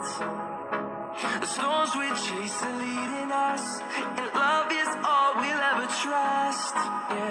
The storms we chase are leading us, and love is all we'll ever trust. Yeah.